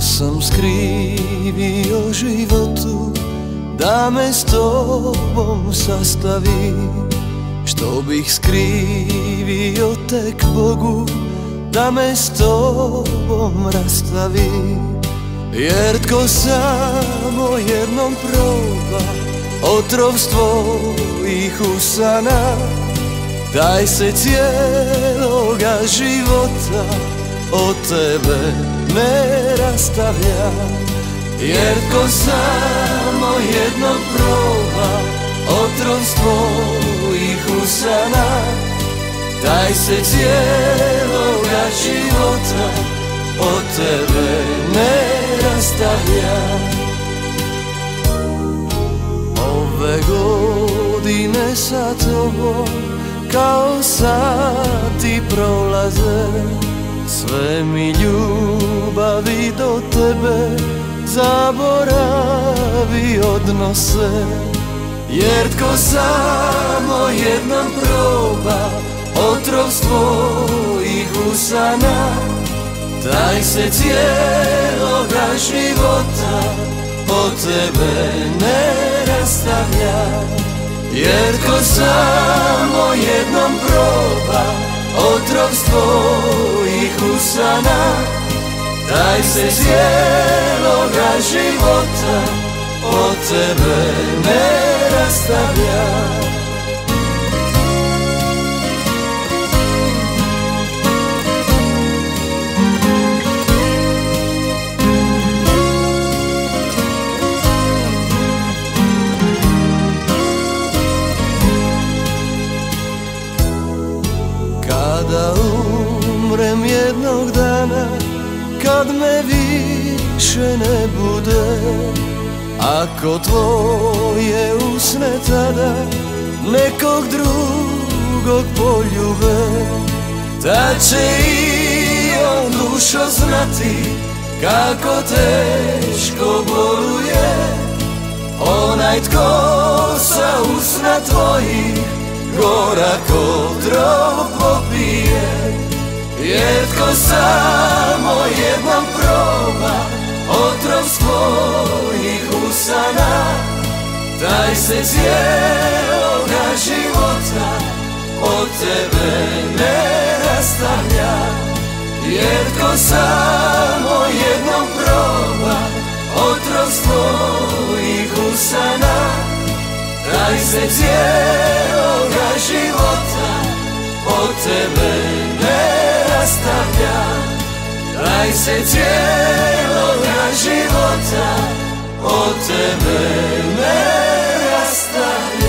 sam skrivio životu da me s tobom sastavi, što bih skrivio tek Bogu da me s tobom rastavi. Jer tko samo jednom proba otrov tvojih usana, taj se cijeloga života od tebe ne rastavlja. Jer tko samo jednom proba otrov tvojih usana, taj se cijeloga života od tebe ne rastavlja. Ove godine sa tobom kao sati prolaze, sve mi ljubavi do tebe zaboravi odnose. Jer tko samo jednom proba otrov tvojih usana, taj se cijeloga života od tebe ne rastavlja. Jer tko samo jednom proba otrov tvojih usana, taj se cijeloga života od tebe ne rastavlja. Kada umrem jednog dana, kad me više ne bude, ako tvoje usne tada nekog drugog poljube, tad će i on dušo znati kako teško boluje onaj tko sa usna tvojih gorak otrov popije. Jer tko samo jednom proba otrov svojih usana, taj se cijeloga života od tebe ne rastavlja. Jer tko samo jednom proba otrov svojih usana, taj se cijeloga života od tebe ne rastavlja. Taj se cijeloga života od tebe ne rastavlja.